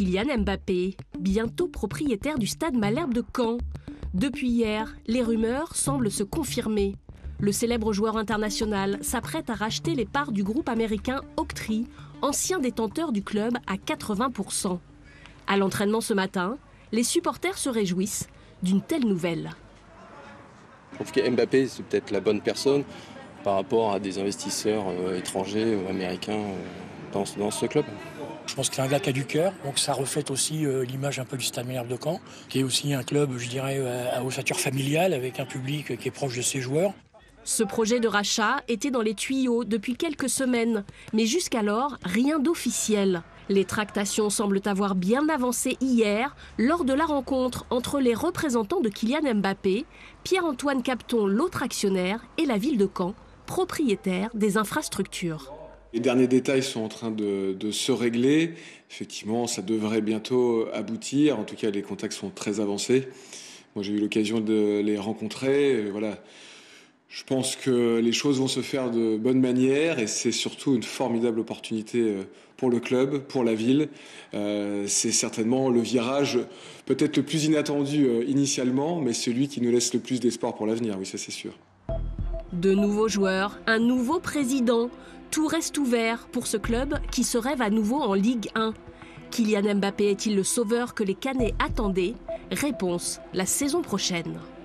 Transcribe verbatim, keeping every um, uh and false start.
Kylian Mbappé, bientôt propriétaire du stade Malherbe de Caen. Depuis hier, les rumeurs semblent se confirmer. Le célèbre joueur international s'apprête à racheter les parts du groupe américain Oaktree, ancien détenteur du club à quatre-vingts pour cent. À l'entraînement ce matin, les supporters se réjouissent d'une telle nouvelle. Je trouve que Mbappé, c'est peut-être la bonne personne par rapport à des investisseurs euh, étrangers ou américains euh, dans, dans ce club. Je pense que c'est un gars qui a du cœur, donc ça reflète aussi euh, l'image un peu du Stade Malherbe de Caen, qui est aussi un club, je dirais, à, à ossature familiale, avec un public qui est proche de ses joueurs. Ce projet de rachat était dans les tuyaux depuis quelques semaines, mais jusqu'alors, rien d'officiel. Les tractations semblent avoir bien avancé hier lors de la rencontre entre les représentants de Kylian Mbappé, Pierre-Antoine Capton, l'autre actionnaire, et la ville de Caen, propriétaire des infrastructures. Les derniers détails sont en train de, de se régler. Effectivement, ça devrait bientôt aboutir. En tout cas, les contacts sont très avancés. Moi, j'ai eu l'occasion de les rencontrer. Voilà. Je pense que les choses vont se faire de bonne manière et c'est surtout une formidable opportunité pour le club, pour la ville. Euh, c'est certainement le virage peut-être le plus inattendu initialement, mais celui qui nous laisse le plus d'espoir pour l'avenir, oui, ça c'est sûr. De nouveaux joueurs, un nouveau président. Tout reste ouvert pour ce club qui se rêve à nouveau en Ligue un. Kylian Mbappé est-il le sauveur que les Canets attendaient? Réponse la saison prochaine.